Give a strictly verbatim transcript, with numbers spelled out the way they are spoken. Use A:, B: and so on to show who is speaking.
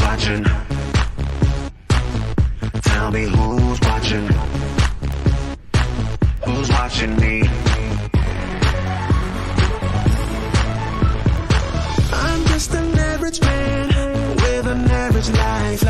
A: watching? Tell me who's watching? Who's watching me? I'm just an average man with an average life.